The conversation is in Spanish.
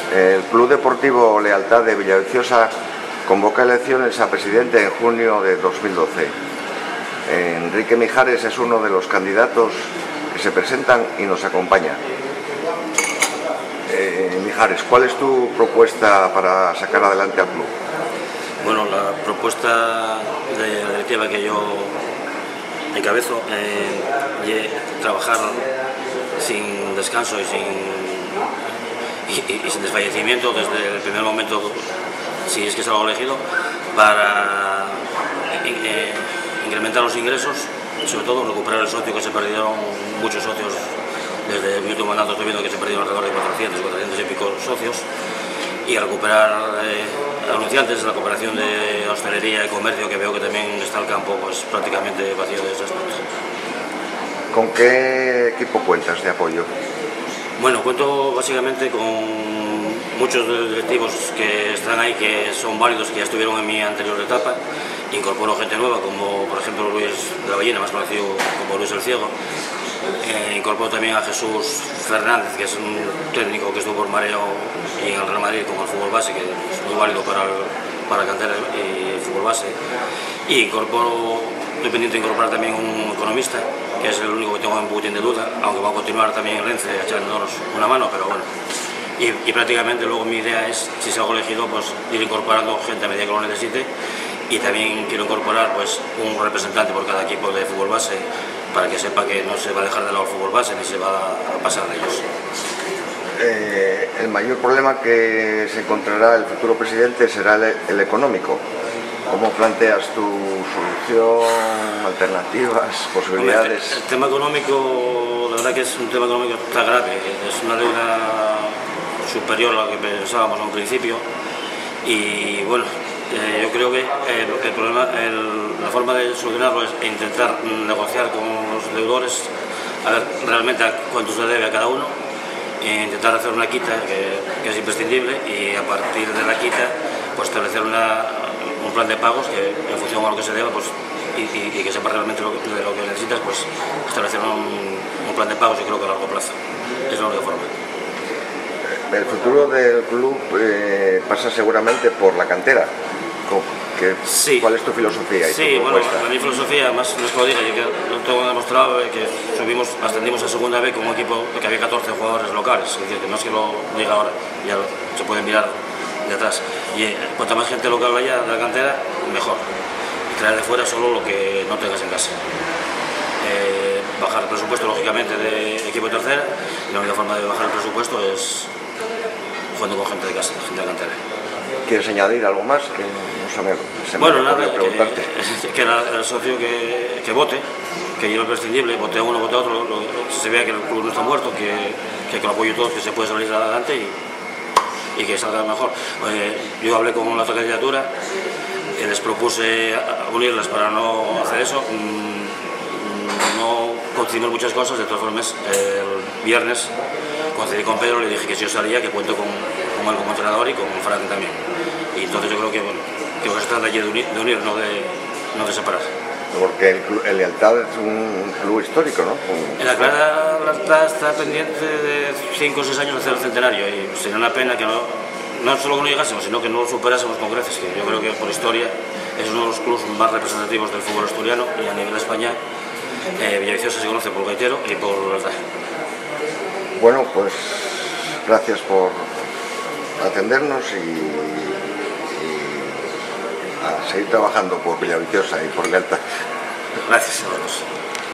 El Club Deportivo Lealtad de Villaviciosa convoca elecciones a presidente en junio de 2012. Enrique Mijares es uno de los candidatos que se presentan y nos acompaña. Mijares, ¿cuál es tu propuesta para sacar adelante al club? Bueno, la propuesta de la directiva que yo encabezo es trabajar sin descanso y sin desfallecimiento desde el primer momento, si es que salgo elegido, para incrementar los ingresos, sobre todo recuperar el socio, que se perdieron muchos socios desde mi último mandato. Estoy viendo que se perdieron alrededor de 400 y pico socios, y recuperar anunciantes, la cooperación de hostelería y comercio, que veo que también está el campo pues prácticamente vacío de ese aspecto. ¿Con qué equipo cuentas de apoyo? Bueno, cuento básicamente con muchos directivos que están ahí, que son válidos, que ya estuvieron en mi anterior etapa. Incorporo gente nueva, como por ejemplo Luis de la Ballena, más conocido como Luis el Ciego. Incorporo también a Jesús Fernández, que es un técnico que estuvo por Mareo y en el Real Madrid como el fútbol base, que es muy válido para cantera y el fútbol base. Y estoy pendiente de incorporar también un economista, que es el único que tengo un poquitín de duda, aunque va a continuar también en Renfe echándonos una mano, pero bueno. Y prácticamente luego mi idea es, si salgo elegido, pues ir incorporando gente a medida que lo necesite, y también quiero incorporar pues un representante por cada equipo de fútbol base, para que sepa que no se va a dejar de lado el fútbol base ni se va a pasar de ellos. El mayor problema que se encontrará el futuro presidente será el económico. ¿Cómo planteas tu solución, alternativas, posibilidades? Hombre, el tema económico, la verdad que es un tema económico que está grave, es una deuda superior a lo que pensábamos a un principio, y bueno, yo creo que el problema, la forma de solucionarlo es intentar negociar con los deudores, a ver realmente a cuánto se debe a cada uno, e intentar hacer una quita que es imprescindible, y a partir de la quita pues establecer un plan de pagos que en función a lo que se deba pues, y que sepa realmente de lo que necesitas, pues establecer un plan de pagos, yo creo que a largo plazo es la única forma. El futuro del club pasa seguramente por la cantera. Sí. ¿Cuál es tu filosofía y tu propuesta? Bueno, mi filosofía, más no es que lo diga, yo que lo tengo demostrado, que ascendimos a segunda B con un equipo que había 14 jugadores locales, es decir, que no es que lo diga ahora, ya se puede mirar de atrás. Y cuanta más gente local haya de la cantera, mejor. Y traer de fuera solo lo que no tengas en casa. Bajar el presupuesto, lógicamente, de equipo de tercera, y la única forma de bajar el presupuesto es jugando con gente de casa, gente de la cantera. ¿Quieres añadir algo más? Que no se me bueno, nada, preguntarte. que el socio que vote, que yo lo imprescindible, vote a uno, vote a otro, se vea que el club no está muerto, que lo apoyo todos, que se puede salir adelante y que salga mejor. Yo hablé con la otra candidatura, les propuse unirlas para no hacer eso. No conseguimos muchas cosas, de todas formas el viernes coincidí con Pedro, le dije que si yo salía, que cuento con él como entrenador y con Fran también. Y entonces yo creo que se trata allí de unir, no de separar. Porque el Lealtad es un club histórico, ¿no? En la Clara Lealtad está pendiente de 5 o 6 años de hacer el centenario, y sería una pena que no solo que no llegásemos, sino que no lo superásemos con creces, que yo creo que por historia es uno de los clubes más representativos del fútbol asturiano, y a nivel de España Villaviciosa se conoce por gaitero y por Lealtad. Bueno, pues gracias por atendernos y a seguir trabajando por Villaviciosa y por Lealtad. Gracias a todos.